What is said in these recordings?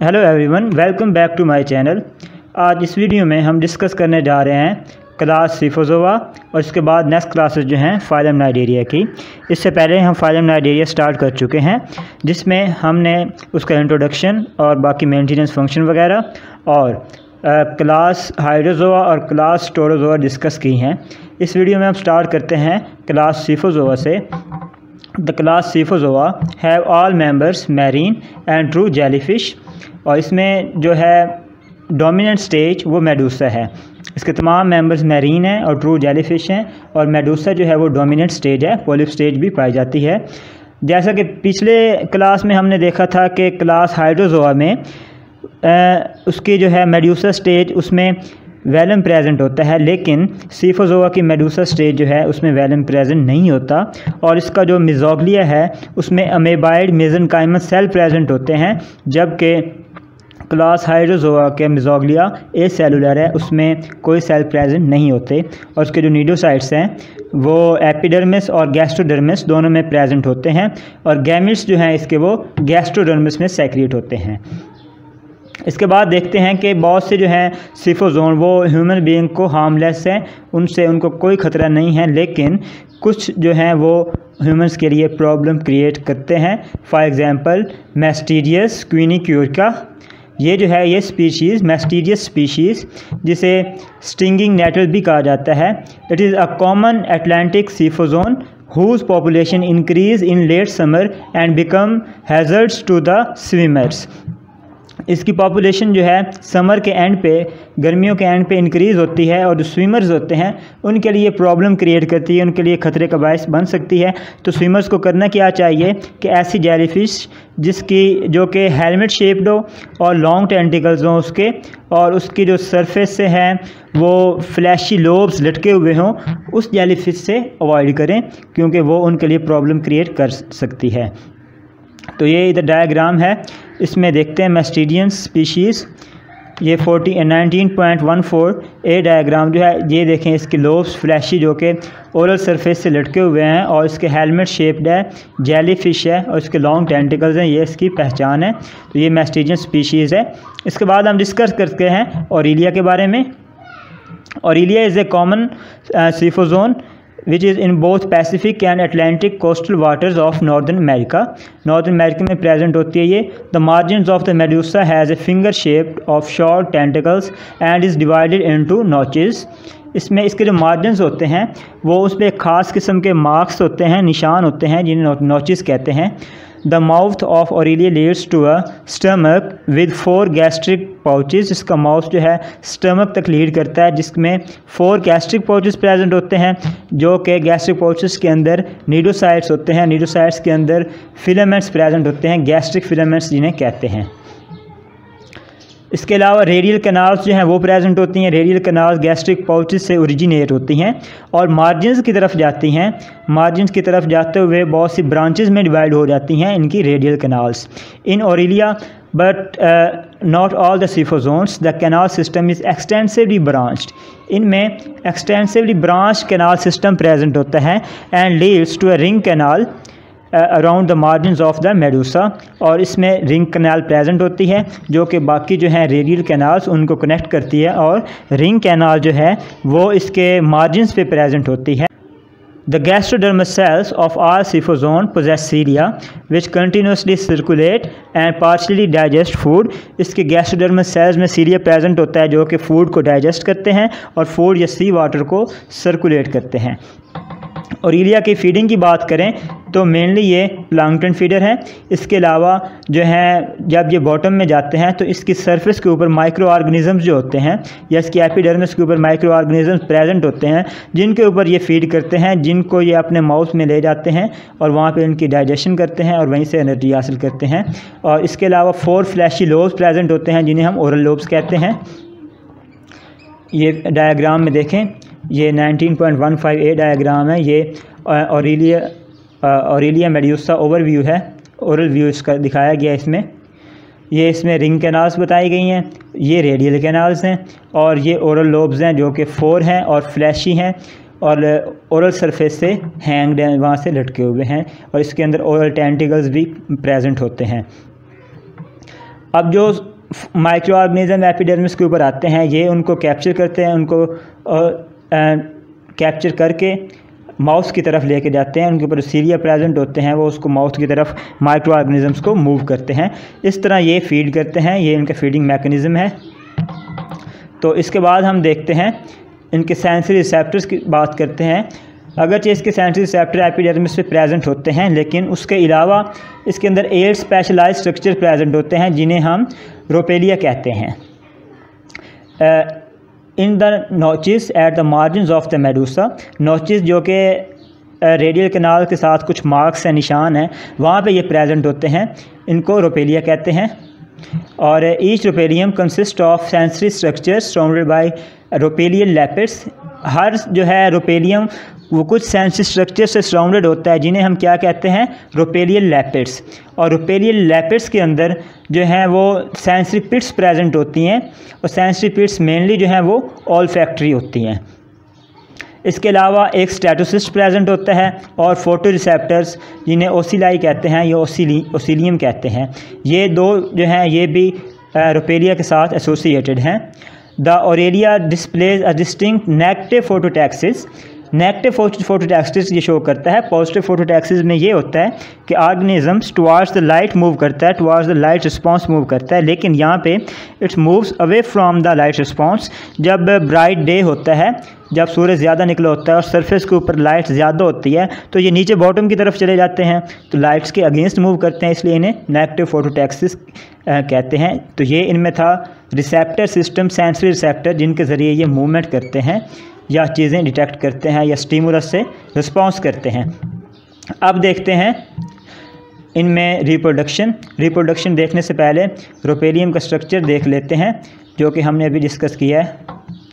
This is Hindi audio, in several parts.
Hello everyone, welcome back to my channel. आज इस वीडियो में हम डिस्कस करने जा रहे हैं क्लास सिफोजोआ और इसके बाद नेक्स्ट क्लासेस जो हैं फाइलम नाइडेरिया की। इससे पहले हम फाइलम नाइडेरिया स्टार्ट कर चुके हैं, जिसमें हमने उसका इंट्रोडक्शन और बाकी मेंटेनेंस फंक्शन वगैरह और क्लास हाइड्रोजोआ और क्लास स्टोरोजोआ डिस्कस की हैं। इस वीडियो में हम स्टार्ट करते हैं क्लास सिफोजोआ से। The class scyphozoa have all members marine and true jellyfish, और इसमें जो है डोमिनेंट स्टेज वो मेडूसा है। इसके तमाम मेंबर्स मैरीन हैं और ट्रू जेलीफिश हैं, और मेडूसा जो है वो डोमिनेंट स्टेज है, पोलिप स्टेज भी पाई जाती है। जैसा कि पिछले क्लास में हमने देखा था कि क्लास हाइड्रोजोआ में उसकी जो है मेडूसा स्टेज उसमें वेलम प्रेजेंट होता है, लेकिन सिफोजोआ की मेडूसा स्टेज जो है उसमें वेलम प्रेजेंट नहीं होता, और इसका जो मिजोग्लिया है उसमें अमेबाइड मेसेनकाइमल सेल प्रेजेंट होते हैं, जबकि क्लास हाइड्रोजोआ के मिजोग्लिया ए सेलुलर है, उसमें कोई सेल प्रेजेंट नहीं होते, और उसके जो नीडोसाइट्स हैं वो एपिडर्मिस और गैस्ट्रोडर्मिस दोनों में प्रेजेंट होते हैं, और गैमिट्स जो हैं इसके वो गैस्ट्रोडर्मिस में सेक्रेट होते हैं। इसके बाद देखते हैं कि बहुत से जो हैं सिफोजोन वो ह्यूमन बीइंग को हार्मलेस हैं, उनको कोई ख़तरा नहीं है, लेकिन कुछ जो हैं वो ह्यूमंस के लिए प्रॉब्लम क्रिएट करते हैं। फॉर एग्जांपल मैस्टीरियस क्विनिक्यूरिका, ये जो है ये स्पीशीज़ मैस्टीरियस स्पीशीज़ जिसे स्टिंगिंग नेटल भी कहा जाता है। It is a common Atlantic scyphozoan whose population increase in late summer and become hazards to the swimmers। इसकी पॉपुलेशन जो है समर के एंड पे, गर्मियों के एंड पे इंक्रीज़ होती है, और जो स्विमर्स होते हैं उनके लिए प्रॉब्लम क्रिएट करती है, उनके लिए ख़तरे का बायस बन सकती है। तो स्विमर्स को करना क्या चाहिए कि ऐसी जेलीफिश जो कि हेलमेट शेप्ड हो और लॉन्ग टेंटिकल्स हों उसके, और उसकी जो सरफेस से है वो फ्लैशी लोब्स लटके हुए हों, उस जेलीफिश से अवॉइड करें, क्योंकि वो उनके लिए प्रॉब्लम क्रिएट कर सकती है। तो ये इधर डायग्राम है, इसमें देखते हैं मैस्टीरियन स्पीशीज़। ये 19.14 ए डायग्राम जो है ये देखें, इसके लोब्स फ्लैशी जो कि ओरल सरफेस से लटके हुए हैं, और इसके हेलमेट शेप्ड है, जेलीफिश है, और इसके लॉन्ग टेंटिकल्स हैं, ये इसकी पहचान है। तो ये मैस्टीरियन स्पीशीज़ है। इसके बाद हम डिस्कस करते हैं ऑरेलिया के बारे में। Aurelia is a common scyphozoan which is in both Pacific and Atlantic coastal waters of Northern America। Northern America में present होती है ये। The margins of the medusa has a finger shaped of short tentacles and is divided into notches। इसमें इसके जो मार्जिनस होते हैं वो उस पर एक ख़ास किस्म के मार्क्स होते हैं, निशान होते हैं, जिन्हें नोचेस कहते हैं। The mouth of Aurelia leads to a stomach with 4 gastric pouches। इसका माउथ जो है स्टमक तक लीड करता है, जिसमें 4 गैस्ट्रिक पाउचेस प्रेजेंट होते हैं, जो कि गैस्ट्रिक पाउचेस के अंदर नीडोसाइट्स होते हैं, नीडोसाइट्स के अंदर फिलामेंट्स प्रेजेंट होते हैं, गैस्ट्रिक फिलामेंट्स जिन्हें कहते हैं। इसके अलावा रेडियल कैनाल्स जो हैं वो प्रेजेंट होती हैं। रेडियल कैनाल्स गैस्ट्रिक पाउचेस से ओरिजिनेट होती हैं और मार्जिन्स की तरफ जाती हैं। मार्जिन्स की तरफ जाते हुए बहुत सी ब्रांचेस में डिवाइड हो जाती हैं इनकी radial canals. In Aurelia but not all the scyphozoans the canal system is extensively branched. इनमें extensively branch canal system present होता है and leads to a ring canal around the margins of the medusa, और इसमें रिंग कैनाल प्रेजेंट होती है जो कि बाकी जो हैं रेडियल कैनाल्स उनको कनेक्ट करती है, और रिंग कैनाल जो है वो इसके मार्जिन्स पे प्रेजेंट होती है। The gastrodermal cells of all scyphozoan possess cilia which continuously circulate and partially digest food। इसके गैस्ट्रोडर्मल सेल्स में सीलिया प्रेजेंट होता है जो कि फूड को डाइजेस्ट करते हैं और फूड या सी वाटर को सर्कुलेट करते हैं। ऑरेलिया की फीडिंग की बात करें तो मेनली ये प्लैंकटन फीडर है। इसके अलावा जो है जब ये बॉटम में जाते हैं तो इसकी सरफेस के ऊपर माइक्रो ऑर्गेनिजम्स जो होते हैं, या इसकी एपिडर्मिस के ऊपर माइक्रो ऑर्गेनिजम्स प्रेजेंट होते हैं, जिनके ऊपर ये फीड करते हैं, जिनको ये अपने माउथ में ले जाते हैं और वहाँ पे इनकी डाइजेशन करते हैं और वहीं से एनर्जी हासिल करते हैं। और इसके अलावा 4 फ्लैशी लोब्स प्रेजेंट होते हैं जिन्हें हम ओरल लोब्स कहते हैं। ये डायग्राम में देखें, ये 19.15 ए डायग्राम है। ये ऑरेलिया मेडूसा ओवरव्यू है, ओरल व्यू इसका दिखाया गया इसमें। ये इसमें रिंग कैनाल्स बताई गई हैं, ये रेडियल कैनाल्स हैं, और ये ओरल लोब्स हैं जो कि 4 हैं और फ्लैशी हैं, और ओरल सरफेस से हैंग्ड हैं, वहाँ से लटके हुए हैं, और इसके अंदर ओरल टेंटिकल्स भी प्रेजेंट होते हैं। अब जो माइक्रो ऑर्गेनिज्म एपिडर्मिस के ऊपर आते हैं, ये उनको कैप्चर करते हैं, उनको कैप्चर करके माउस की तरफ लेके जाते हैं, उनके ऊपर सीलिया प्रेजेंट होते हैं, वो उसको माउस की तरफ माइक्रो ऑर्गेनिजम्स को मूव करते हैं। इस तरह ये फीड करते हैं, ये इनका फीडिंग मैकेनिज़्म है। तो इसके बाद हम देखते हैं इनके सेंसरी रिसेप्टर्स की बात करते हैं। अगरचे इसके सेंसरी रिसेप्टर एपिडर्मिस पे प्रेजेंट होते हैं, लेकिन उसके अलावा इसके अंदर 8 स्पेशलाइज्ड स्ट्रक्चर प्रेजेंट होते हैं जिन्हें हम रोपेलिया कहते हैं। In the notches at the margin of the medusa, notches जो कि रेडियल कैनाल के साथ कुछ मार्क्स हैं, निशान हैं, वहाँ पे ये प्रेजेंट होते हैं, इनको रोपेलिया कहते हैं। और each rhopalium consist of sensory structure surrounded by rhopalial lappets. हर जो है रोपेलियम वो कुछ सेंसरी स्ट्रक्चर से सराउंडेड होता है जिन्हें हम क्या कहते हैं, रोपेलियल लैपिड्स। और रोपेलियल लैपिड्स के अंदर जो है वो सेंसरी पिट्स प्रेजेंट होती हैं, और सेंसरी पिट्स मेनली जो है वो ऑल्फैक्टरी होती हैं। इसके अलावा एक स्टेटोसिस्ट प्रेजेंट होता है और फोटो रिसेप्टर्स जिन्हें ओसिलाई कहते हैं या ओसिलियम कहते हैं। ये दो जो हैं ये भी रोपेलिया के साथ एसोसिएटेड हैं। The Aurelia displays a distinct negative phototaxis. Negative phototaxis ये शो करता है। पॉजिटिव फोटोटैक्सिस में ये होता है कि organisms towards the light move करता है, towards the light response move करता है, लेकिन यहाँ पे its moves away from the light response. जब ब्राइट डे होता है, जब सूरज ज़्यादा निकला होता है और सरफेस के ऊपर लाइट ज़्यादा होती है, तो ये नीचे बॉटम की तरफ चले जाते हैं, तो लाइट्स के अगेंस्ट मूव करते हैं, इसलिए इन्हें नेगेटिव फोटोटैक्सिस कहते हैं। तो ये इनमें था रिसेप्टर सिस्टम, सेंसरी रिसेप्टर, जिनके ज़रिए ये मूवमेंट करते हैं या चीज़ें डिटेक्ट करते हैं या स्टिमुलस से रिस्पॉन्स करते हैं। अब देखते हैं इनमें रिप्रोडक्शन देखने से पहले रोपेलियम का स्ट्रक्चर देख लेते हैं, जो कि हमने अभी डिस्कस किया है।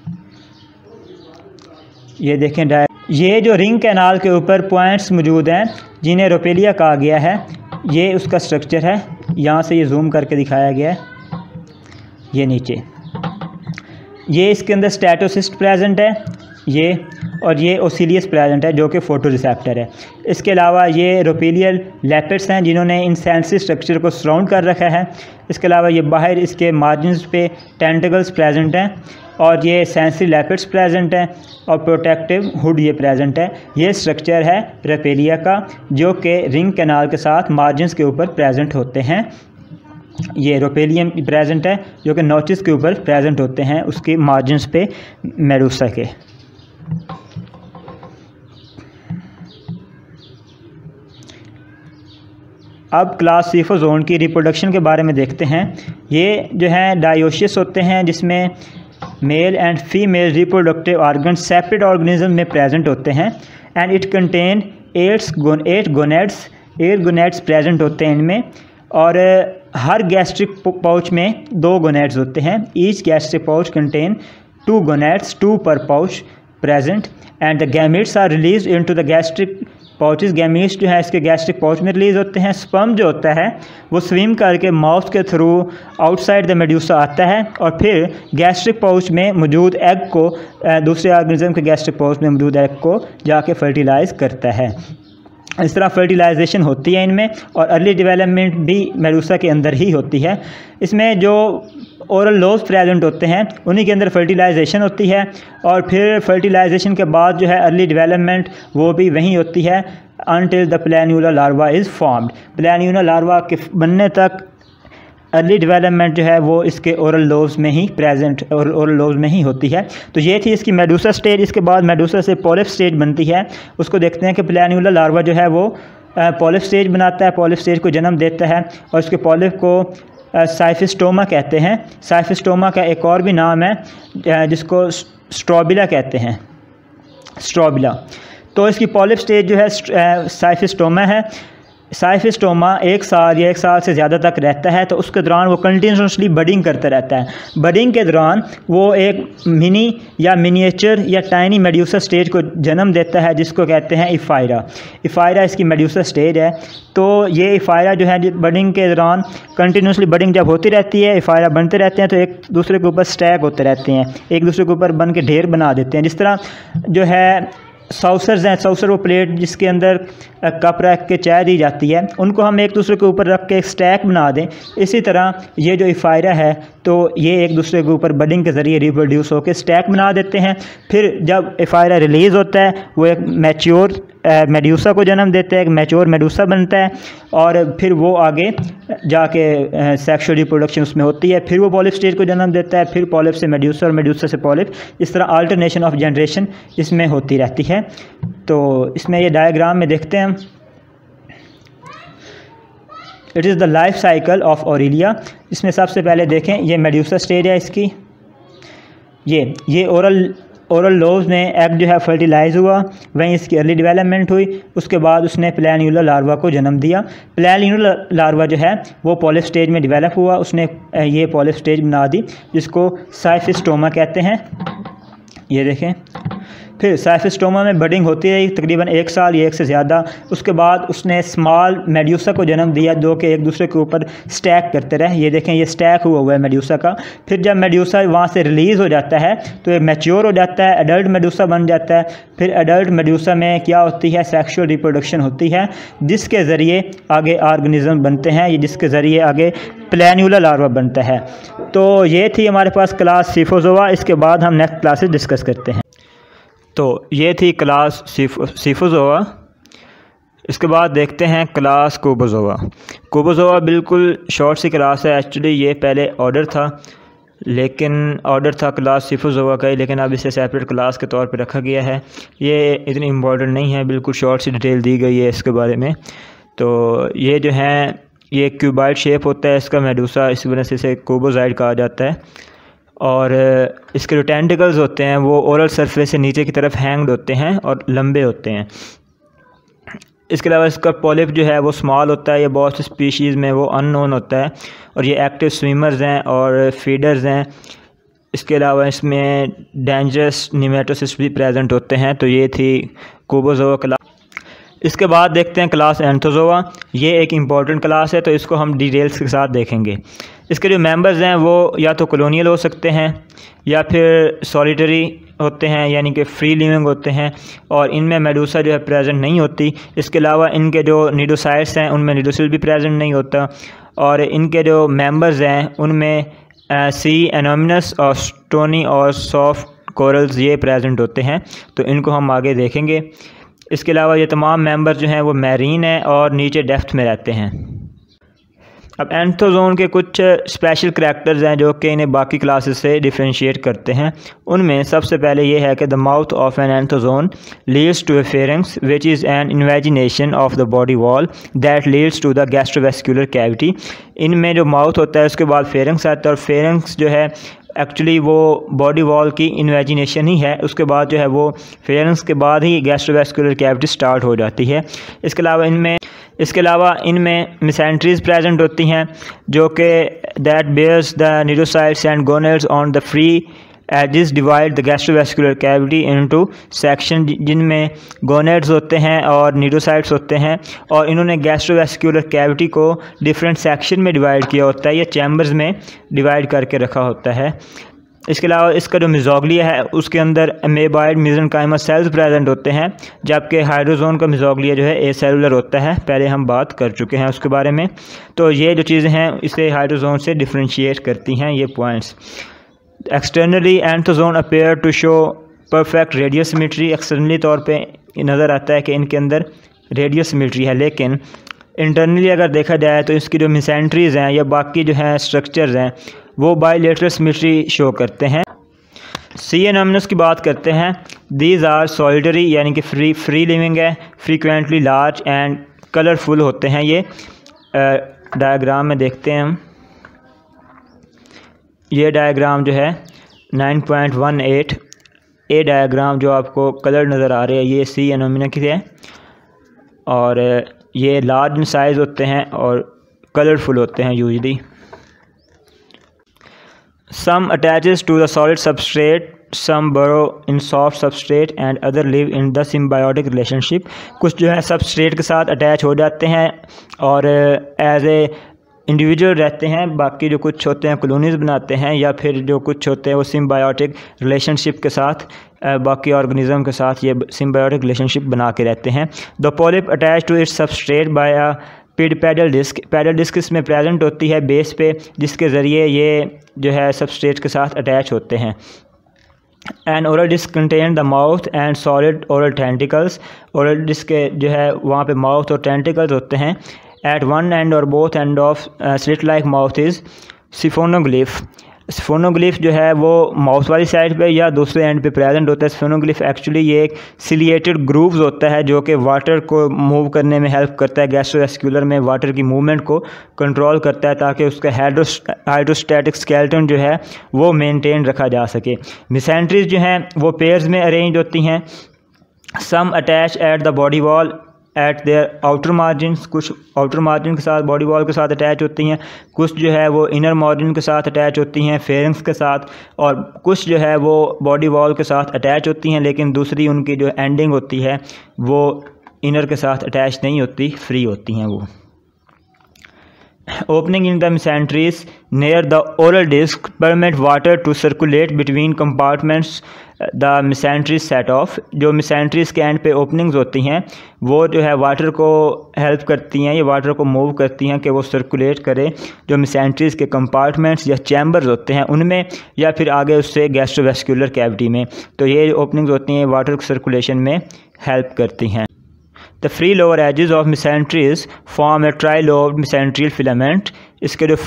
ये देखें, ये जो रिंग कैनाल के ऊपर पॉइंट्स मौजूद हैं जिन्हें रोपेलिया कहा गया है, ये उसका स्ट्रक्चर है। यहाँ से ये जूम करके दिखाया गया है, ये नीचे ये इसके अंदर स्टेटोसिस्ट प्रेजेंट है, ये और ये ओसिलियस प्रेजेंट है जो कि फोटो रिसेप्टर है। इसके अलावा ये रोपेलियल लैपिड्स हैं जिन्होंने इन सेंसरी स्ट्रक्चर को सराउंड कर रखा है। इसके अलावा ये बाहर इसके मार्जिन्स पे टेंटिकल्स प्रेजेंट हैं, और ये सेंसरी लैपिड्स प्रेजेंट हैं, और प्रोटेक्टिव हुड ये प्रेजेंट है। ये स्ट्रक्चर है रोपेलिया का, जो कि रिंग कैनाल के साथ मार्जिन्स के ऊपर प्रेजेंट होते हैं। ये रोपेलियम प्रेजेंट है जो कि नोचेस के ऊपर प्रेजेंट होते हैं, उसके मार्जिन्स पे मेडूसा के। अब क्लास सिफोजोन की रिप्रोडक्शन के बारे में देखते हैं। ये जो है डायोसियस होते हैं, जिसमें male and female reproductive organ separate organism में प्रेजेंट होते हैं, and it contain 8 gonads present होते हैं इनमें, और हर गैस्ट्रिक पाउच में 2 गोनेड्स होते हैं। Each gastric pouch contain 2 gonads, 2 per pouch present, and the gametes are release into the gastric pouches. Gametes जो है इसके गैस्ट्रिक पाउच में रिलीज होते हैं। स्पर्म जो होता है वो स्विम करके माउथ के थ्रू आउटसाइड द मेडूसा आता है, और फिर गैस्ट्रिक पाउच में मौजूद एग को दूसरे ऑर्गेनिज्म के गैस्ट्रिक पाउच में मौजूद एग को जाके फर्टिलाइज करता है। इस तरह फर्टिलाइजेशन होती है इनमें, और अर्ली डेवलपमेंट भी मेडूसा के अंदर ही होती है। इसमें जो ओरल लोब्स प्रेजेंट होते हैं उन्हीं के अंदर फर्टिलाइजेशन होती है, और फिर फर्टिलाइजेशन के बाद जो है अर्ली डेवलपमेंट वो भी वहीं होती है until the planula larva is formed. Planula larva के बनने तक अर्ली डेवलपमेंट जो है वो इसके ओरल लोब्स में ही प्रेजेंट और ओरल लोब्स में ही होती है। तो ये थी इसकी मेडूसा स्टेज। इसके बाद मेडूसा से पॉलिप स्टेज बनती है। उसको देखते हैं कि प्लैन्यूलर लार्वा जो है वो पॉलिप स्टेज बनाता है, पॉलिप स्टेज को जन्म देता है, और उसके पॉलिप को साइफिस्टोमा कहते हैं। साइफिस्टोमा का एक और भी नाम है जिसको स्ट्रोबिला कहते हैं, स्ट्रोबिला। तो इसकी पॉलिप स्टेज जो है साइफिस्टोमा है। साइफिस्टोमा 1 साल या 1 साल से ज़्यादा तक रहता है, तो उसके दौरान वो कंटिन्यूसली बडिंग करता रहता है। बडिंग के दौरान वो एक मिनी या मिनिएचर या टाइनी मेड्यूसा स्टेज को जन्म देता है, जिसको कहते हैं इफ़ायरा। इफ़ायरा इसकी मेड्यूसा स्टेज है। तो ये इफ़ायरा जो है बडिंग के दौरान कंटिन्यूसली बडिंग जब होती रहती है, इफ़ायरा बनते रहते हैं, तो एक दूसरे के ऊपर स्टैक होते रहते हैं, एक दूसरे के ऊपर बन के ढेर बना देते हैं। जिस तरह जो है सॉसर्स हैं, सॉसर वो प्लेट जिसके अंदर कप रख के चाय दी जाती है, उनको हम एक दूसरे के ऊपर रख के एक स्टैक बना दें। इसी तरह ये जो इफ़ायरा है तो ये एक दूसरे के ऊपर बडिंग के ज़रिए रिप्रोड्यूस होकर स्टैक बना देते हैं। फिर जब इफ़ायरा रिलीज़ होता है वो एक मैच्योर मेड्यूसा को जन्म देता है, एक मैच्योर मेडूसा बनता है और फिर वो आगे जाके सेक्सुअल रिप्रोडक्शन उसमें होती है। फिर वो पॉलिप स्टेज को जन्म देता है, फिर पॉलिप से मेड्यूसा और मेड्यूसा से पॉलिप, इस तरह अल्टरनेशन ऑफ जनरेशन इसमें होती रहती है। तो इसमें ये डायग्राम में देखते हैं, it is the life cycle of Aurelia. इसमें सबसे पहले देखें ये मेड्यूसा स्टेज है इसकी, ये ओरल लोब्स में एग जो है फर्टिलाइज़ हुआ, वहीं इसकी अर्ली डेवलपमेंट हुई। उसके बाद उसने प्लैन्यूलर लार्वा को जन्म दिया। प्लैन्यूलर लार्वा जो है वो पॉलिप स्टेज में डेवलप हुआ, उसने ये पॉलिप स्टेज बना दी जिसको साइफिस्टोमा कहते हैं। ये देखें, फिर साइफिस्टोमा में बडिंग होती रही तकरीबन 1 साल या 1 से ज़्यादा। उसके बाद उसने स्मॉल मेड्यूसा को जन्म दिया जो कि एक दूसरे के ऊपर स्टैक करते रहे। ये देखें, ये स्टैक हुआ है मेड्यूसा का। फिर जब मेड्यूसा वहाँ से रिलीज़ हो जाता है तो ये मैच्योर हो जाता है, एडल्ट मेड्यूसा बन जाता है। फिर एडल्ट मेड्यूसा में क्या होती है, सेक्सुअल रिप्रोडक्शन होती है जिसके ज़रिए आगे ऑर्गेनिज्म बनते हैं, ये जिसके ज़रिए आगे प्लैन्यूलर लार्वा बनता है। तो ये थी हमारे पास क्लास सिफोजोआ। इसके बाद हम नेक्स्ट क्लासेस डिस्कस करते हैं। तो ये थी क्लास सिफोजोआ। इसके बाद देखते हैं क्लास कुबोजोआ। कुबोजोआ बिल्कुल शॉर्ट सी क्लास है, एक्चुअली ये पहले ऑर्डर था क्लास सिफोजोआ का ही, लेकिन अब इसे सेपरेट क्लास के तौर पे रखा गया है। ये इतनी इम्पोर्टेंट नहीं है, बिल्कुल शॉर्ट सी डिटेल दी गई है इसके बारे में। तो ये जो है ये क्यूबाइड शेप होता है इसका मेडूसा, इस वजह से इसे कुबोजाइड कहा जाता है। और इसके जो टेंटिकल्स होते हैं वो ओरल सरफेस से नीचे की तरफ हैंग्ड होते हैं और लंबे होते हैं। इसके अलावा इसका पॉलिप जो है वो स्मॉल होता है, ये बहुत सी स्पीशीज़ में वो अननोन होता है और ये एक्टिव स्विमर्स हैं और फीडर्स हैं। इसके अलावा इसमें डेंजरस निमेटोसिस्ट भी प्रेजेंट होते हैं। तो ये थी कुबोजोआ क्लास। इसके बाद देखते हैं क्लास एंथोजोआ। ये एक इम्पॉर्टेंट क्लास है तो इसको हम डिटेल्स के साथ देखेंगे। इसके जो मेंबर्स हैं वो या तो कॉलोनियल हो सकते हैं या फिर सॉलिटरी होते हैं, यानी कि फ्री लिविंग होते हैं और इनमें मेडूसा जो है प्रेजेंट नहीं होती। इसके अलावा इनके जो निडोसाइट्स हैं उनमें निडोसिल भी प्रेजेंट नहीं होता और इनके जो मेंबर्स हैं उनमें सी एनोमिनस और स्टोनी और सॉफ्ट कोरल्स ये प्रेजेंट होते हैं। तो इनको हम आगे देखेंगे। इसके अलावा ये तमाम मेंबर जो हैं वो मैरीन हैं और नीचे डेप्थ में रहते हैं। अब एंथोजोन के कुछ स्पेशल करैक्टर्स हैं जो कि इन्हें बाकी क्लासेस से डिफरेंशिएट करते हैं। उनमें सबसे पहले ये है कि the mouth of an anthozoan leads to a pharynx which is an invagination of the body wall that leads to the gastrovascular cavity. इनमें जो माउथ होता है उसके बाद फेरिंक्स आता है और फेरिंक्स जो है एक्चुअली वो बॉडी वॉल की इन्वेजिनेशन ही है। उसके बाद जो है वो फेरिंक्स के बाद ही गैस्ट्रोवेस्कुलर कैविटी स्टार्ट हो जाती है। इसके अलावा इनमें मिसेंट्रीज प्रेजेंट होती हैं जो कि that bears the cnidocytes and gonads on the free edges divide the gastrovascular cavity into section, जिनमें गोनेड्स होते हैं और निडोसाइट्स होते हैं और इन्होंने गैस्ट्रोवेस्कुलर कैविटी को डिफरेंट सेक्शन में डिवाइड किया होता है, ये चैम्बर्स में डिवाइड करके रखा होता है। इसके अलावा इसका जो मिजोग्लिया है उसके अंदर अमेबाइड मेसेंकाइमा सेल्स प्रेजेंट होते हैं, जबकि हाइड्रोजोन का मिजोग्लिया जो है एसेलुलर होता है। पहले हम बात कर चुके हैं उसके बारे में। तो ये जो चीज़ें हैं इसे हाइड्रोजोन से डिफरेंशिएट करती हैं ये points. Externally anthozoan appear to show perfect radial symmetry. Externally तौर पे नज़र आता है कि इनके अंदर रेडियल सिमेट्री है, लेकिन इंटरनली अगर देखा जाए तो इसकी जो मिसेंट्रीज़ हैं या बाकी जो हैं स्ट्रक्चर्स हैं वो बाइलेटरल सिमेट्री शो करते हैं। सी एनोमिनस की बात करते हैं। दीज आर सॉलिटरी यानी कि फ्री लिविंग है, फ्रीक्वेंटली लार्ज एंड कलरफुल होते हैं। ये डायग्राम में देखते हैं हम। ये डायग्राम जो है 9.18 ए डायग्राम जो आपको कलर नज़र आ रहे हैं ये सी एनोमिना की है और ये लार्ज इन साइज़ होते हैं और कलरफुल होते हैं usually. Some attaches to the solid substrate, some burrow in soft substrate and other live in the symbiotic relationship. कुछ जो है सबस्ट्रेट के साथ अटैच हो जाते हैं और एज ए इंडिविजुअल रहते हैं, बाकी जो कुछ होते हैं कॉलोनीज़ बनाते हैं, या फिर जो कुछ होते हैं वो सिम्बायोटिक रिलेशनशिप के साथ बाकी ऑर्गेनिज्म के साथ ये सिम्बायोटिक रिलेशनशिप बना के रहते हैं। The polyp attach to its substrate by a pedal disc. Pedal disc इसमें प्रेजेंट होती है बेस पे, जिसके ज़रिए ये जो है सबस्ट्रेट के साथ अटैच होते हैं। And oral disc contain the mouth and solid oral tentacles. Oral disc के जो है वहाँ पे माउथ और टेंटिकल्स होते हैं। एट वन एंड और both end of slit like mouth is siphonoglyph. Siphonoglyph जो है वो माउथ वाली साइड पे या दूसरे एंड पे प्रेजेंट होता है। सिफोनोग्लिफ एक्चुअली ये एक सिलिएटेड ग्रूव्स होता है जो कि वाटर को मूव करने में हेल्प करता है, गैस्ट्रोवेस्कुलर में वाटर की मूवमेंट को कंट्रोल करता है ताकि उसका हाइड्रोस्टैटिक स्केलेटन जो है वो मेंटेन रखा जा सके। मिसेंट्रीज जो हैं वो पेयर्स में अरेंज होती हैं। Some attach at the body wall at their outer margins. कुछ आउटर मार्जिन के साथ बॉडी वॉल के साथ अटैच होती हैं, कुछ जो है वो इनर मार्जिन के साथ अटैच होती हैं फेरेंक्स के साथ, और कुछ जो है वो बॉडी वॉल के साथ अटैच होती हैं लेकिन दूसरी उनकी जो एंडिंग होती है वो इनर के साथ अटैच नहीं होती, फ्री होती हैं वो। Opening in the mesenteries near the oral disc permit water to circulate between compartments. The mesenteries set off। जो mesenteries के एंड पे ओपनिंग्स होती हैं वो जो है वाटर को हेल्प करती हैं, ये वाटर को मूव करती हैं कि वो सर्कुलेट करे जो mesenteries के कंपार्टमेंट्स या चैम्बर्स होते हैं उनमें, या फिर आगे उससे गैस्ट्रोवेस्कुलर कैविटी में। तो ये ओपनिंग्स होती हैं वाटर सर्कुलेशन में हेल्प करती हैं। The free lower edges of mesenteries form a trilobed mesenterial filament। इसके जो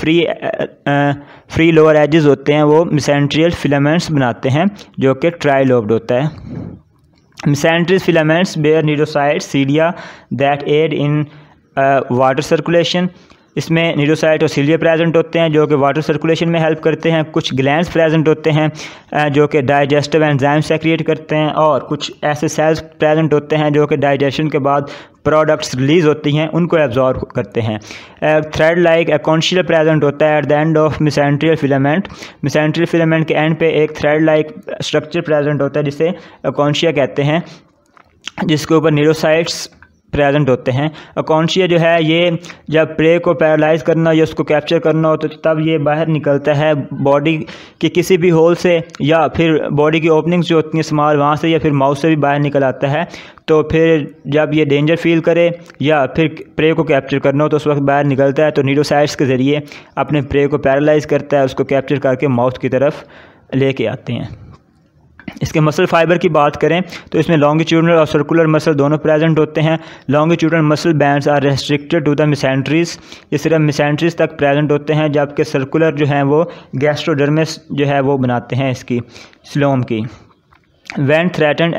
फ्री लोअर एजेस होते हैं वो mesenterial filaments बनाते हैं जो कि trilobed होता है। Mesenterial filaments bear nidocytes cilia that aid in water circulation। इसमें निडोसाइट और सिलिया प्रेजेंट होते हैं जो कि वाटर सर्कुलेशन में हेल्प करते हैं। कुछ ग्लैंड्स प्रेजेंट होते हैं जो कि डाइजेस्टिव एंजाइम सेक्रिएट करते हैं, और कुछ ऐसे सेल्स प्रेजेंट होते हैं जो कि डाइजेशन के बाद प्रोडक्ट्स रिलीज़ होती हैं उनको एब्जॉर्ब करते हैं। थ्रेड लाइक अकॉन्शिया प्रेजेंट होता है at the end of mesenterial filament. Mesenterial filament के एंड पे एक थ्रेड लाइक स्ट्रक्चर प्रेजेंट होता है जिसे अकॉन्शिया कहते हैं, जिसके ऊपर निडोसाइट्स प्रेजेंट होते हैं। अकॉन्शिया जो है ये जब प्रे को पैरालाइज करना या उसको कैप्चर करना हो तो तब ये बाहर निकलता है बॉडी के किसी भी होल से, या फिर बॉडी की ओपनिंग्स जो होती हैं स्मॉल वहाँ से, या फिर माउथ से भी बाहर निकल आता है। तो फिर जब ये डेंजर फील करे या फिर प्रे को कैप्चर करना हो तो उस वक्त बाहर निकलता है, तो निडोसाइट्स के ज़रिए अपने प्रे को पैरालाइज करता है, उसको कैप्चर करके माउथ की तरफ लेके आते हैं। इसके मसल फाइबर की बात करें तो इसमें लॉन्गिट्यूडनल और सर्कुलर मसल दोनों प्रेजेंट होते हैं। Longitudinal muscle bands are restricted to the mesenteries. ये सिर्फ मेसेंट्रीज तक प्रेजेंट होते हैं, जबकि सर्कुलर जो हैं वो गैस्ट्रोडर्मिस जो है वो बनाते हैं इसकी स्लोम की। When threatened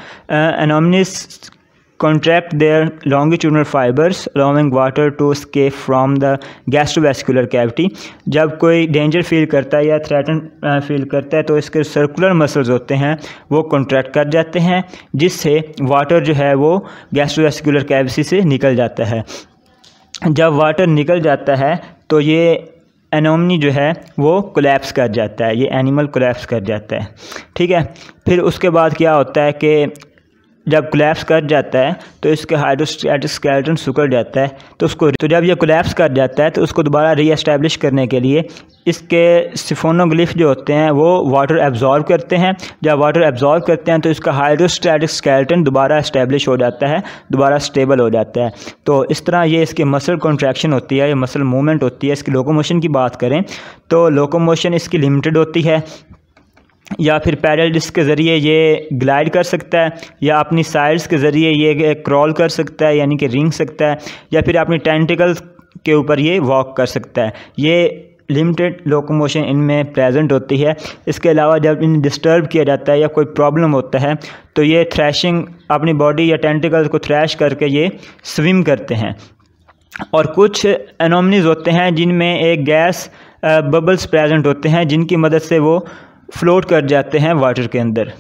anemones contract their longitudinal fibers allowing water to escape from the gastrovascular cavity। जब कोई डेंजर फील करता है या थ्रेटन फील करता है तो इसके सर्कुलर मसल्स होते हैं वो कॉन्ट्रैक्ट कर जाते हैं, जिससे वाटर जो है वो गैस्ट्रोवेस्कुलर कैविटी से निकल जाता है। जब वाटर निकल जाता है तो ये एनोमनी जो है वो कोलैप्स कर जाता है, ये एनिमल कोलैप्स कर जाता है। ठीक है, फिर उसके बाद क्या होता है कि जब कोलैप्स कर जाता है तो इसके हाइड्रोस्टैटिक स्केलेटन सिकुड़ जाता है, तो जब ये कोलैप्स कर जाता है तो उसको दोबारा रीएस्टैब्लिश करने के लिए इसके सिफोनोग्लिफ जो होते हैं वो वाटर एब्जॉर्ब करते हैं। जब वाटर एब्जॉर्ब करते हैं तो इसका हाइड्रोस्टैटिक स्केलेटन दोबारा एस्टैब्लिश हो जाता है, दोबारा स्टेबल हो जाता है। तो इस तरह ये इसकी मसल कॉन्ट्रैक्शन होती है, ये मसल मूवमेंट होती है। इसकी लोकोमोशन की बात करें तो लोकोमोशन इसकी लिमिटेड होती है, या फिर पैडल डिस्क के ज़रिए ये ग्लाइड कर सकता है, या अपनी साइड्स के ज़रिए ये क्रॉल कर सकता है यानी कि रेंग सकता है, या फिर अपनी टेंटिकल्स के ऊपर ये वॉक कर सकता है। ये लिमिटेड लोकोमोशन इनमें प्रेजेंट होती है। इसके अलावा जब इन्हें डिस्टर्ब किया जाता है या कोई प्रॉब्लम होता है तो ये थ्रैशिंग अपनी बॉडी या टेंटिकल्स को थ्रैश करके ये स्विम करते हैं। और कुछ एनोमनीज होते हैं जिनमें एक गैस बबल्स प्रेजेंट होते हैं जिनकी मदद से वो फ्लोट कर जाते हैं वाटर के अंदर।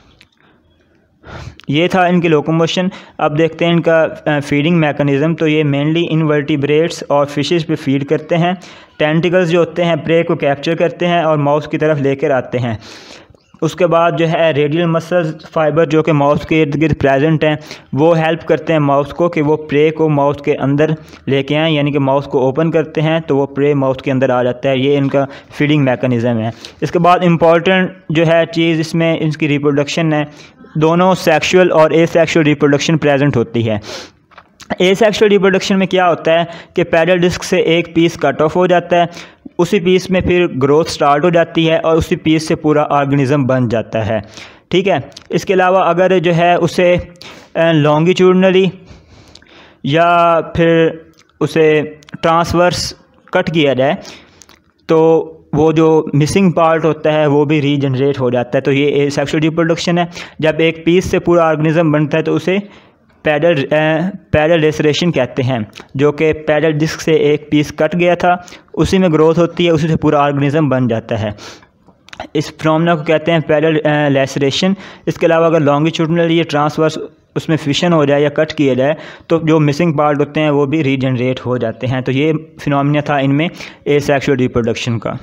ये था इनकी लोकोमोशन। अब देखते हैं इनका फीडिंग मैकेनिज़्म। तो ये मेनली इनवर्टिब्रेट्स और फिशेस पे फीड करते हैं। टेंटिकल्स जो होते हैं प्रे को कैप्चर करते हैं और माउथ की तरफ लेकर आते हैं। उसके बाद जो है रेडियल मसल फाइबर जो कि माउस के इर्द गिर्द प्रेजेंट हैं, वो हेल्प करते हैं माउस को कि वो प्रे को माउस के अंदर लेके आएँ, यानी कि माउस को ओपन करते हैं तो वो प्रे माउस के अंदर आ जाता है। ये इनका फीडिंग मैकेनिज़्म है। इसके बाद इम्पॉर्टेंट जो है चीज़ इसमें इनकी रिप्रोडक्शन है। दोनों सेक्शुअल और एसेक्शुअल रिप्रोडक्शन प्रेजेंट होती है। एसेक्शुअल रिप्रोडक्शन में क्या होता है कि पैडल डिस्क से एक पीस कट ऑफ हो जाता है, उसी पीस में फिर ग्रोथ स्टार्ट हो जाती है और उसी पीस से पूरा ऑर्गेनिज्म बन जाता है। ठीक है। इसके अलावा अगर जो है उसे लॉन्गिट्यूडनली या फिर उसे ट्रांसवर्स कट किया जाए तो वो जो मिसिंग पार्ट होता है वो भी रीजनरेट हो जाता है। तो ये एसेक्सुअल रिप्रोडक्शन है। जब एक पीस से पूरा ऑर्गेनिज्म बनता है तो उसे पैडल लेसरेशन कहते हैं, जो कि पैडल डिस्क से एक पीस कट गया था उसी में ग्रोथ होती है, उसी से पूरा ऑर्गेनिज्म बन जाता है। इस फिनोमेना को कहते हैं पैडल लेसरेशन। इसके अलावा अगर लॉन्गिट्यूडनल ये ट्रांसवर्स उसमें फिशन हो जाए या कट किया जाए तो जो मिसिंग पार्ट होते हैं वो भी रीजनरेट हो जाते हैं। तो ये फिनोमेना था इनमें एसेक्सुअल रिप्रोडक्शन का।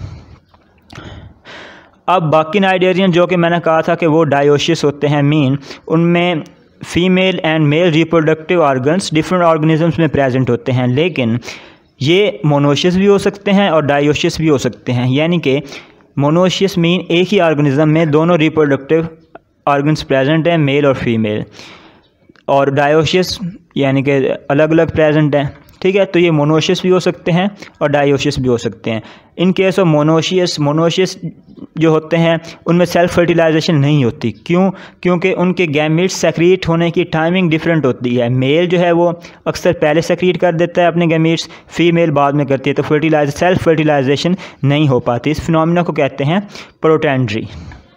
अब बाकी नाइडेरियन जो कि मैंने कहा था कि वो डायोसिस होते हैं मीन, उनमें female and male reproductive organs different organisms में प्रेजेंट होते हैं, लेकिन ये मोनोशियस भी हो सकते हैं और डायोशियस भी हो सकते हैं। यानी कि मोनोशियस मीन एक ही ऑर्गेनिज्म में दोनों रिप्रोडक्टिव ऑर्गन्स प्रेजेंट हैं, मेल और फीमेल, और डायोशियस यानी कि अलग अलग प्रेजेंट हैं। ठीक है। तो ये मोनोशियस भी हो सकते हैं और डायोशियस भी हो सकते हैं। इन केस ऑफ मोनोशियस जो होते हैं उनमें सेल्फ फर्टिलाइजेशन नहीं होती। क्यों? क्योंकि उनके गैमेट्स सेक्रीट होने की टाइमिंग डिफरेंट होती है। मेल जो है वो अक्सर पहले सेक्रीट कर देता है अपने गैमेट्स, फीमेल बाद में करती है, तो सेल्फ फर्टिलाइजेशन नहीं हो पाती। इस फिनोमेना को कहते हैं protandry.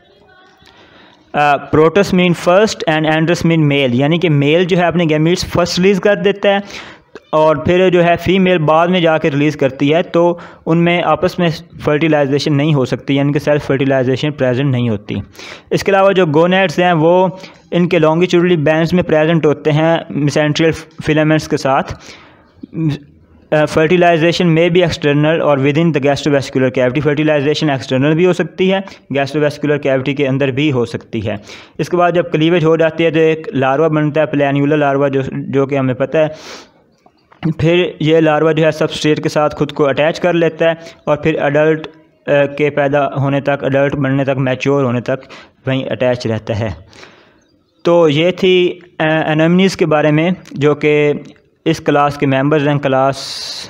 Protos mean first and andros mean male, यानी कि मेल जो है अपने गैमेट्स फर्स्ट रिलीज़ कर देता है और फिर जो है फीमेल बाद में जाकर रिलीज़ करती है, तो उनमें आपस में फर्टिलाइजेशन नहीं हो सकती, यानी कि सेल्फ फर्टिलाइजेशन प्रेजेंट नहीं होती। इसके अलावा जो गोनेड्स हैं वो इनके लॉन्गिट्यूडनली बैंड्स में प्रेजेंट होते हैं मेसेंट्रियल फिलामेंट्स के साथ। फर्टिलाइजेशन में भी एक्सटर्नल और within the gastrovascular cavity. Fertilisation external भी हो सकती है, गैस्ट्रोवेस्कुलर कैविटी के अंदर भी हो सकती है। इसके बाद जब क्लीवेज हो जाती है तो एक लार्वा बनता है, प्लैन्युलर लार्वा, जो कि हमें पता है। फिर ये लार्वा जो है सबस्ट्रेट के साथ खुद को अटैच कर लेता है और फिर अडल्ट के पैदा होने तक, अडल्ट बनने तक, मैच्योर होने तक वहीं अटैच रहता है। तो ये थी एनेमनीज़ के बारे में, जो कि इस क्लास के मेंबर्स हैं, क्लास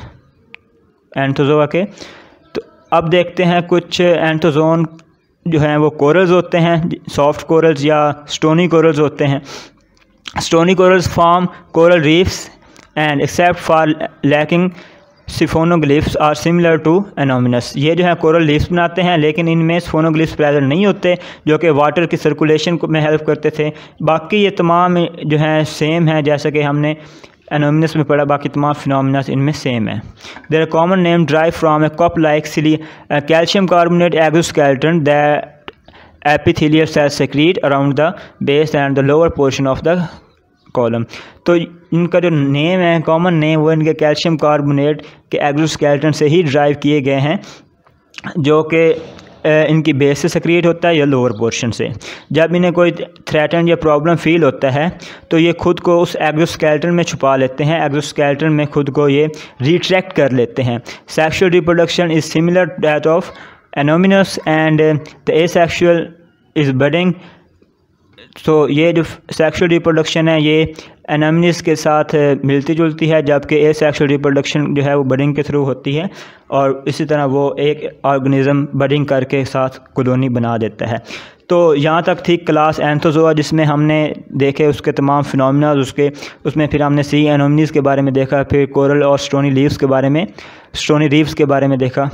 एंथोजोआ के। तो अब देखते हैं कुछ एंथोजोन जो हैं वो कोरल्स होते हैं, सॉफ्ट कोरल्स या स्टोनी कोरल्स होते हैं। Stony corals form coral reefs and except for lacking siphonoglyphs are similar to anemones. ये जो है कोरल लीफ्स बनाते हैं, लेकिन इनमें सिफोनोग्लिफ्स प्रेजेंट नहीं होते जो कि वाटर की सर्कुलेशन में हेल्प करते थे। बाकी ये तमाम जो हैं सेम हैं, जैसे कि हमने एनोमिनस में पढ़ा, बाकी तमाम फिनोमिना इनमें सेम है। Their common name derive from a cup like calcium carbonate exoskeleton that epithelial cells secrete around the base and the lower portion of the column. तो इनका जो नेम है, कॉमन नेम, वो इनके कैल्शियम कार्बोनेट के एक्सोस्केलेटन से ही ड्राइव किए गए हैं, जो कि इनकी बेस से सक्रिएट होता है या लोअर पोर्शन से। जब इन्हें कोई थ्रेटन या प्रॉब्लम फील होता है तो ये खुद को उस एक्सोस्केलेटन में छुपा लेते हैं, एक्सोस्केलेटन में खुद को ये रिट्रैक्ट कर लेते हैं। Sexual reproduction is similar to that of anemones and the asexual is budding. तो ये जो सेक्सुअल रिप्रोडक्शन है ये एनेमनीज़ के साथ मिलती जुलती है, जबकि एसेक्सुअल रिप्रोडक्शन जो है वो बडिंग के थ्रू होती है, और इसी तरह वो एक ऑर्गेनिज्म बडिंग करके साथ कॉलोनी बना देता है। तो यहाँ तक थी क्लास एंथोजोआ, जिसमें हमने देखे उसके तमाम फिनोमिना, उसमें फिर हमने सी एनेमनीज़ के बारे में देखा, फिर कोरल और स्टोनी रीफ्स के बारे में देखा,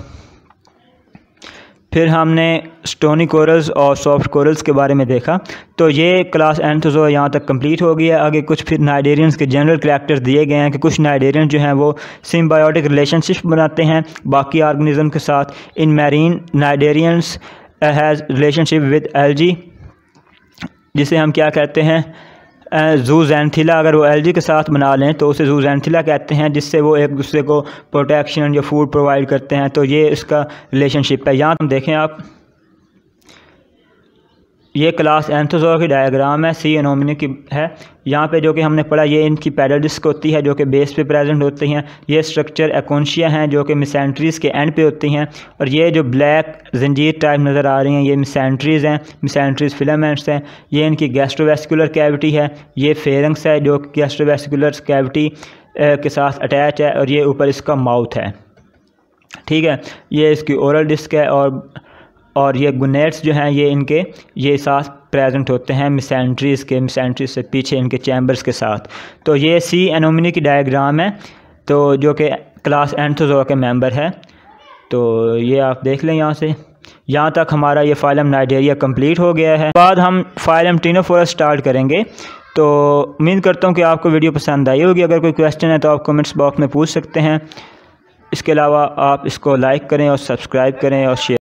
फिर हमने स्टोनी कोरल्स और सॉफ्ट कोरल्स के बारे में देखा। तो ये क्लास एंथोजोआ यहाँ तक कंप्लीट हो गई है। आगे कुछ फिर नाइडेरियंस के जनरल करैक्टर्स दिए गए हैं कि कुछ नाइडेरियन जो हैं वो सिम्बायोटिक रिलेशनशिप बनाते हैं बाकी ऑर्गेनिज्म के साथ। In marine cnidarians has relationship with algae, जिसे हम क्या कहते हैं, जूजेंथिला। अगर वो एल्गी के साथ बना लें तो उसे जूजेंथिला कहते हैं, जिससे वो एक दूसरे को प्रोटेक्शन या फूड प्रोवाइड करते हैं। तो ये इसका रिलेशनशिप है। यहाँ हम देखें आप, ये क्लास एंथोजोआ की डायग्राम है, सी एनोमिनी की है। यहाँ पे जो कि हमने पढ़ा, ये इनकी पैडल डिस्क होती है जो कि बेस पे प्रेजेंट होती हैं। ये स्ट्रक्चर एकोनशिया हैं जो कि मिसेंट्रीज़ के एंड पे होती हैं। और ये जो ब्लैक जंजीर टाइप नज़र आ रही हैं, ये मिसेंट्रीज़ हैं, मिसेंट्रीज़ फिलामेंट्स हैं। ये इनकी गैस्ट्रोवेस्कुलर कैविटी है। ये फेरेंक्स है जो गैस्ट्रोवेस्कुलर कैविटी के साथ अटैच है, और ये ऊपर इसका माउथ है। ठीक है, ये इसकी ओरल डिस्क है। और ये गुनेट्स जो हैं ये साथ प्रेजेंट होते हैं मिसेंट्रीज़ से पीछे इनके चैम्बर्स के साथ। तो ये सी एनोमिनी की डायग्राम है, तो जो कि क्लास एंथोजोआ के मेंबर है। तो ये आप देख लें। यहाँ तक हमारा ये फाइलम नाइडेरिया कंप्लीट हो गया है। बाद हम फाइलम टिनोफोरस स्टार्ट करेंगे। तो उम्मीद करता हूँ कि आपको वीडियो पसंद आई होगी। अगर कोई क्वेश्चन है तो आप कमेंट्स बॉक्स में पूछ सकते हैं। इसके अलावा आप इसको लाइक करें और सब्सक्राइब करें और शेयर